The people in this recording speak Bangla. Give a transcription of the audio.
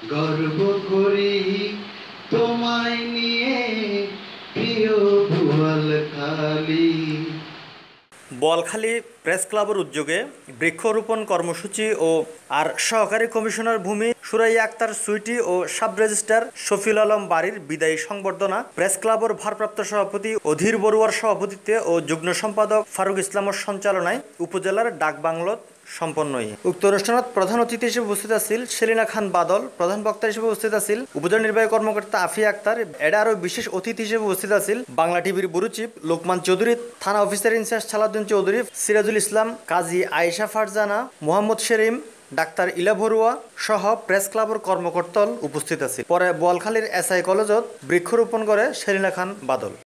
গর্ব করি তোমায় নিয়ে প্রিয় বোয়ালখালী। বোয়ালখালী প্রেস ক্লাবের উদ্যোগে বৃক্ষরোপণ কর্মসূচি ও আর সহকারী কমিশনার ভূমি সুরাইয়া আক্তার সুইটি ও সাব রেজিস্ট্রার শফিউল আলম বাড়ির বিদায়ী সংবর্ধনা প্রেস ক্লাবের ভারপ্রাপ্ত সভাপতি অধীর বড়ুয়ার সভাপতিত্বে ও যুগ্ম সম্পাদক ফারুক ইসলামের সঞ্চালনায় উপজেলার ডাকবাংলত সম্পন্ন। উক্ত অনুষ্ঠানত প্রধান অতিথি হিসেবে উপস্থিত আছিল সেলিনা খান বাদল, প্রধান বক্তা হিসেবে উপস্থিত আছিল উপজেলা নির্বাহী কর্মকর্তা আফিয়া আক্তার। এডা আরও বিশেষ অতিথি হিসেবে উপস্থিত আছিল বাংলা টিভির ব্যুরো চিফ লোকমান চৌধুরী, থানা officer in charge Salauddin Chowdhury, Sirajul Islam, Kazi Ayesha Farzana, Mohammad Sherim, doctor Ila Barua সহ প্রেস ক্লাবের কর্মকর্তাল উপস্থিত আছে। পরে বোয়ালখালীর এসআই কলেজত বৃক্ষরোপণ করে সেলিনা খান বাদল।